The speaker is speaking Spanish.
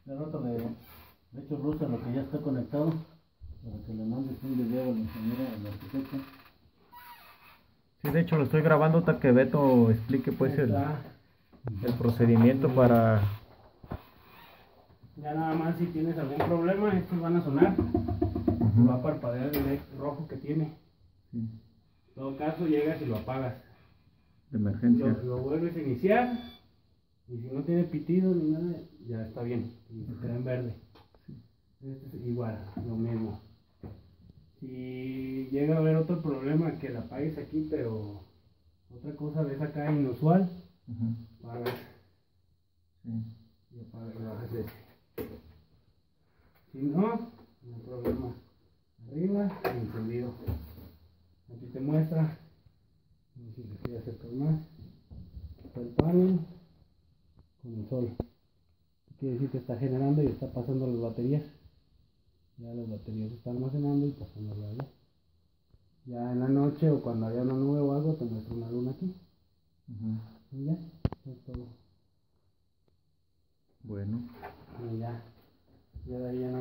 De rato le echo luz a lo que ya está conectado para que le mandes un video al ingeniero, al arquitecto. Sí, de hecho lo estoy grabando para que Beto explique pues el procedimiento para... Ya nada más si tienes algún problema, estos van a sonar. Va a parpadear el LED rojo que tiene. Sí. En todo caso, llegas y lo apagas. De emergencia. Lo vuelves a iniciar. Y si no tiene pitido ni nada, ya está bien. Y se queda en verde. Este es igual, lo mismo. Si llega a haber otro problema, que la apagues aquí, pero otra cosa ves acá inusual, apagas. Y apagas y bajas ese. Si no, no hay problema. Arriba, encendido. Aquí te muestra, si se quiere acercar más, está el panel con el sol. Quiere decir que está generando y está pasando las baterías. Ya las baterías se están almacenando y pasando allá. Ya en la noche o cuando haya una nube o algo, te muestra una luna aquí. Y ya, es todo. Bueno. Y ya de ahí ya